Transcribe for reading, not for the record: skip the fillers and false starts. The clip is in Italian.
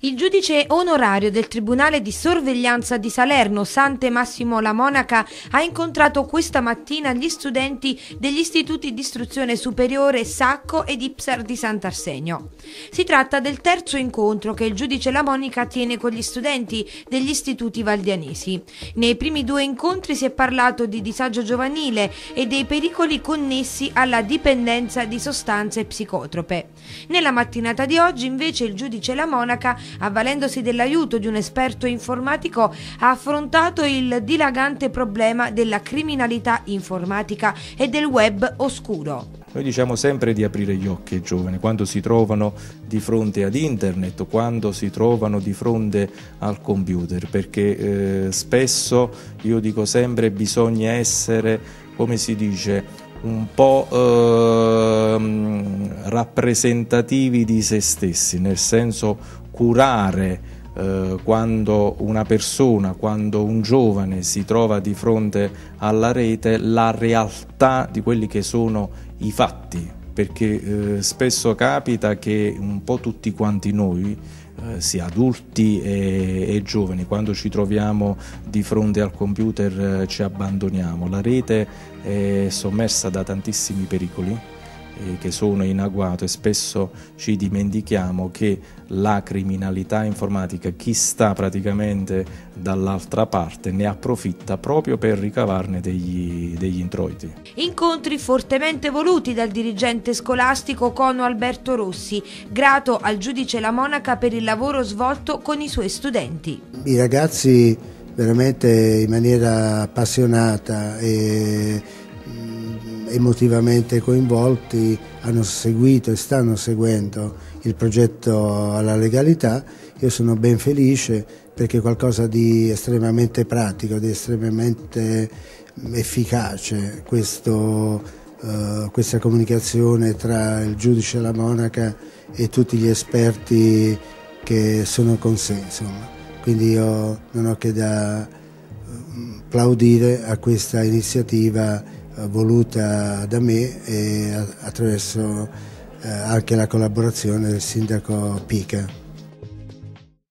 Il giudice onorario del Tribunale di Sorveglianza di Salerno, Sante Massimo La Monaca, ha incontrato questa mattina gli studenti degli istituti di istruzione superiore Sacco ed Ipsar di Sant'Arsenio. Si tratta del terzo incontro che il giudice La Monaca tiene con gli studenti degli istituti valdianesi. Nei primi due incontri si è parlato di disagio giovanile e dei pericoli connessi alla dipendenza di sostanze psicotrope. Nella mattinata di oggi, invece, il giudice La Monaca, avvalendosi dell'aiuto di un esperto informatico, ha affrontato il dilagante problema della criminalità informatica e del web oscuro. Noi diciamo sempre di aprire gli occhi ai giovani quando si trovano di fronte ad internet, quando si trovano di fronte al computer, perché spesso, io dico sempre, bisogna essere, come si dice, un po' rappresentativi di se stessi, nel senso curare quando una persona, quando un giovane si trova di fronte alla rete, la realtà di quelli che sono i fatti, perché spesso capita che un po' tutti quanti noi, sia adulti e giovani, quando ci troviamo di fronte al computer ci abbandoniamo. La rete è sommersa da tantissimi pericoli che sono in agguato e spesso ci dimentichiamo che la criminalità informatica, chi sta praticamente dall'altra parte, ne approfitta proprio per ricavarne degli introiti. Incontri fortemente voluti dal dirigente scolastico Cono Alberto Rossi, grato al giudice La Monaca per il lavoro svolto con i suoi studenti. I ragazzi veramente in maniera appassionata e emotivamente coinvolti hanno seguito e stanno seguendo il progetto alla legalità. Io sono ben felice perché è qualcosa di estremamente pratico, di estremamente efficace questa comunicazione tra il giudice La Monaca e tutti gli esperti che sono con sé, insomma. Quindi io non ho che da applaudire a questa iniziativa voluta da me e attraverso anche la collaborazione del sindaco Pica.